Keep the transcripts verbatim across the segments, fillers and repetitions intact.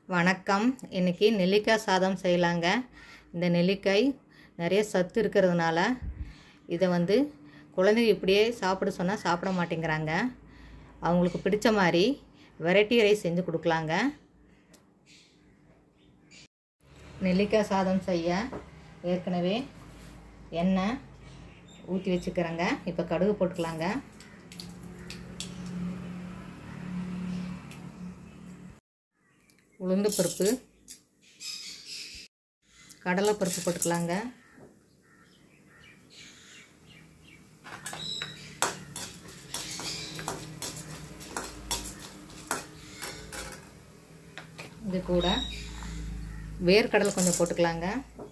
வணக்கம். இன்றைக்கி நெல்லிக்காய் சாதம் செய்யலாங்க. இந்த நெல்லிக்காய் நிறைய சத்து இருக்கிறதுனால இதை வந்து குழந்தைங்க இப்படியே சாப்பிட சொன்னால் சாப்பிட மாட்டேங்கிறாங்க. அவங்களுக்கு பிடிச்ச மாதிரி வெரைட்டி ரைஸ் செஞ்சு கொடுக்கலாங்க. நெல்லிக்காய் சாதம் செய்ய ஏற்கனவே எண்ணெய் ஊற்றி வச்சுக்கிறேங்க. இப்போ கடுகு போட்டுக்கலாங்க. உளுந்து பருப்பு, கடலை பருப்பு போட்டுக்கலாங்க. இது கூட வேர்க்கடலை கொஞ்சம் போட்டுக்கலாங்க.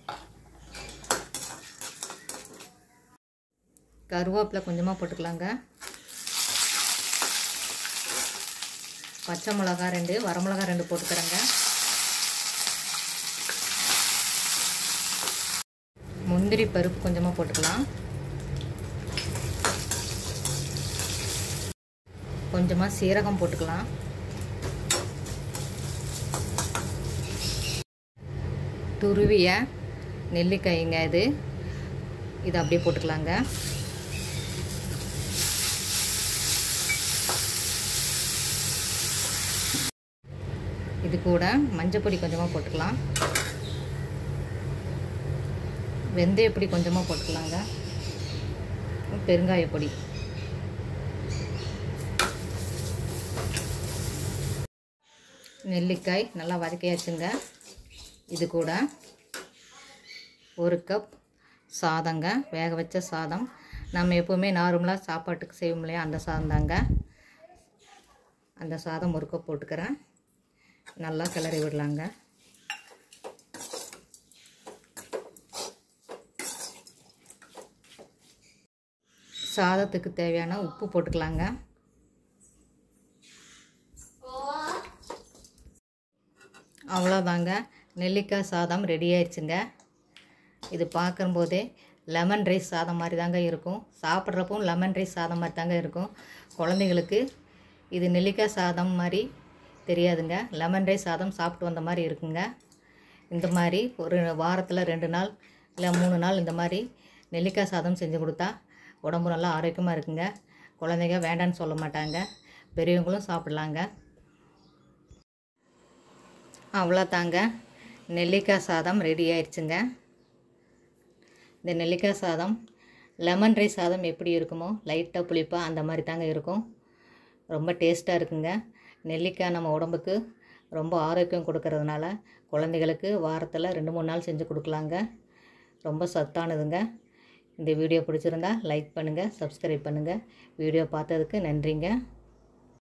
கருவேப்பிலை கொஞ்சமாக போட்டுக்கலாங்க. பச்சை மிளகா ரெண்டு, வரமிளகா ரெண்டு போட்டுக்கிறேங்க. முந்திரி பருப்பு கொஞ்சமாக போட்டுக்கலாம். கொஞ்சமாக சீரகம் போட்டுக்கலாம். துருவிய நெல்லிக்காய்ங்க இது இது அப்படியே போட்டுக்கலாங்க. இது கூட மஞ்சள் பொடி கொஞ்சமாக போட்டுக்கலாம். வெந்தயப்பொடி கொஞ்சமாக போட்டுக்கலாங்க. பெருங்காய பொடி, நெல்லிக்காய் நல்லா வதக்கியாச்சுங்க. இது கூட ஒரு கப் சாதங்க, வேக வச்ச சாதம். நம்ம எப்போவுமே நார்மலாக சாப்பாட்டுக்கு செய்வோம் இல்லையா, அந்த சாதம் தாங்க. அந்த சாதம் ஒரு கப் போட்டுக்கிறேன். நல்லா கிளறி விடலாங்க. சாதத்துக்கு தேவையான உப்பு போட்டுக்கலாங்க. அவ்வளோதாங்க, நெல்லிக்காய் சாதம் ரெடி ஆயிடுச்சுங்க. இது பார்க்கும்போதே லெமன் ரைஸ் சாதம் மாதிரி தாங்க இருக்கும். சாப்பிட்றப்பவும் லெமன் ரைஸ் சாதம் மாதிரி தாங்க இருக்கும். குழந்தைங்களுக்கு இது நெல்லிக்காய் சாதம் மாதிரி தெரியாதுங்க. லெமன் ரைஸ் சாதம் சாப்பிட்டு வந்த மாதிரி இருக்குங்க. இந்த மாதிரி ஒரு வாரத்தில் ரெண்டு நாள் இல்லை மூணு நாள் இந்த மாதிரி நெல்லிக்காய் சாதம் செஞ்சு கொடுத்தா உடம்பு நல்லா ஆரோக்கியமாக இருக்குங்க. குழந்தைங்க வேண்டான்னு சொல்ல மாட்டாங்க, பெரியவங்களும் சாப்பிட்லாங்க. அவ்வளோதாங்க, நெல்லிக்காய் சாதம் ரெடி ஆயிடுச்சுங்க. இந்த நெல்லிக்காய் சாதம் லெமன் ரைஸ் சாதம் எப்படி இருக்குமோ லைட்டாக புளிப்பாக அந்த மாதிரி தாங்க இருக்கும். ரொம்ப டேஸ்ட்டாக இருக்குங்க. நெல்லிக்காய் நம்ம உடம்புக்கு ரொம்ப ஆரோக்கியம் கொடுக்கறதுனால குழந்தைகளுக்கு வாரத்தில் ரெண்டு மூணு நாள் செஞ்சு கொடுக்கலாங்க. ரொம்ப சத்தானதுங்க. இந்த வீடியோ பிடிச்சிருந்தா லைக் பண்ணுங்கள், சப்ஸ்கிரைப் பண்ணுங்கள். வீடியோ பார்த்ததுக்கு நன்றிங்க.